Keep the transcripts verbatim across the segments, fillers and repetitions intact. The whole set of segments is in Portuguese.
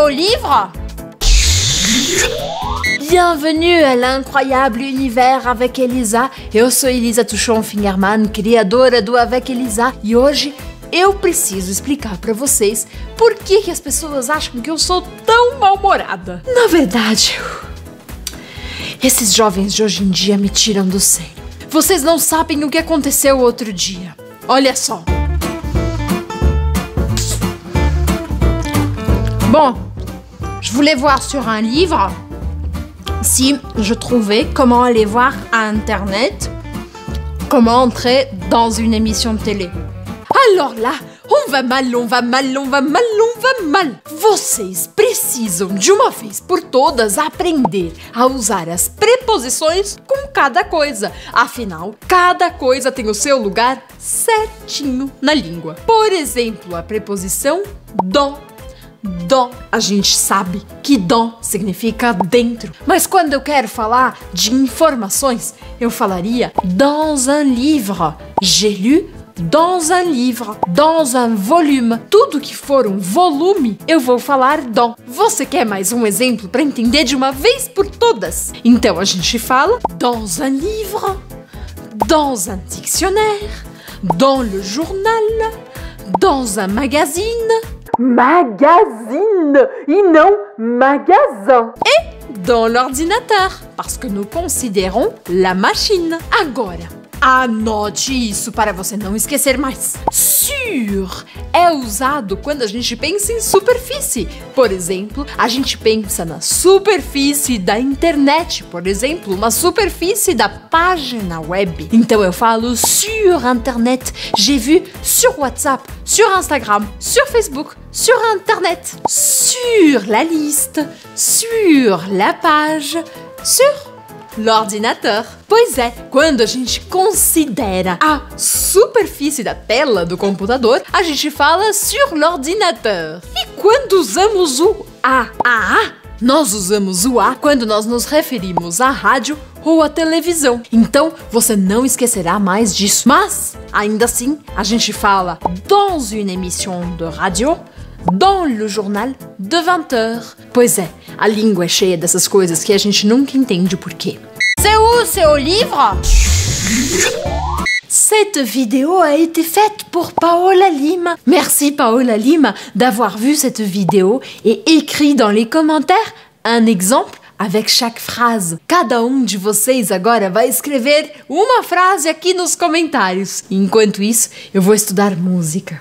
au livre? Bienvenue à l'incroyable univers avec Elisa. Eu sou Elisa Tuchon-Fingerman, criadora do Avec Elisa, e hoje eu preciso explicar pra vocês por que, que as pessoas acham que eu sou tão mal-humorada. Na verdade, esses jovens de hoje em dia me tiram do sério. Vocês não sabem o que aconteceu outro dia. Olha só. Bon, je voulais voir sur un livre si je trouvais comment aller voir à Internet, comment entrer dans une émission de télé. Alors là, on va mal, on va mal, on va mal, on va mal. Vocês precisam, de uma vez por todas, aprender a usar as preposições com cada coisa. Afinal, cada coisa tem o seu lugar certinho na língua. Por exemplo, a preposição dans. Dans, a gente sabe que dans significa dentro. Mas quando eu quero falar de informações, eu falaria dans un livre. J'ai lu dans un livre. Dans un volume. Tudo que for um volume, eu vou falar dans. Você quer mais um exemplo para entender de uma vez por todas? Então a gente fala dans un livre, dans un dictionnaire, dans le journal, dans un magazine. Magazine e não magasin. Et dans l'ordinateur, parce que nous considérons la machine. Agora, anote isso para você não esquecer mais. Sur é usado quando a gente pensa em superfície. Por exemplo, a gente pensa na superfície da internet. Por exemplo, uma superfície da página web. Então eu falo sur internet. J'ai vu sur WhatsApp, sur Instagram, sur Facebook, sur internet. Sur la liste, sur la page, sur l'ordinateur. Pois é, quando a gente considera a superfície da tela do computador, a gente fala sur l'ordinateur. E quando usamos o a, a, a, nós usamos o a quando nós nos referimos à rádio ou à televisão. Então, você não esquecerá mais disso. Mas, ainda assim, a gente fala dans une émission de radio, dans le journal de vingt heures. Pois é, a língua é cheia dessas coisas que a gente nunca entende o porquê. C'est où, c'est au livre? Cette vidéo a été faite pour Paola Lima. Merci Paola Lima d'avoir vu cette vidéo et écrit dans les commentaires un exemple avec chaque phrase. Cada um de vocês agora vai escrever uma frase aqui nos comentários. Enquanto isso, eu vou estudar música.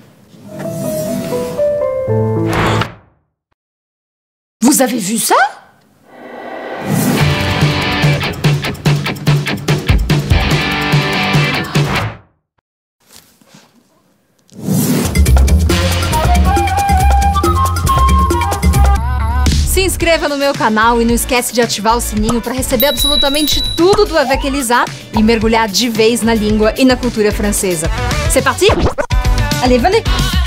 Vous avez vu ça? Se inscreva no meu canal e não esquece de ativar o sininho para receber absolutamente tudo do Avec Elisa e mergulhar de vez na língua e na cultura francesa. C'est parti? Allez, venez!